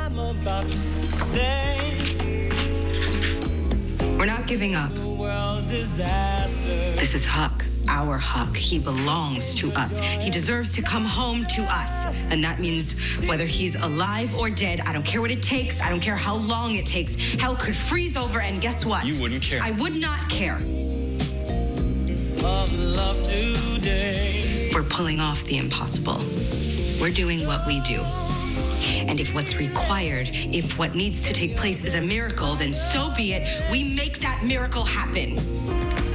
I'm about to say. We're not giving up. The world's disaster. This is Huck, our Huck. He belongs to us. He deserves to come home to us. And that means whether he's alive or dead, I don't care what it takes. I don't care how long it takes. Hell could freeze over, and guess what? You wouldn't care. I would not care. Of love today. We're pulling off the impossible. We're doing what we do. And if what's required, if what needs to take place is a miracle, then so be it. We make that miracle happen.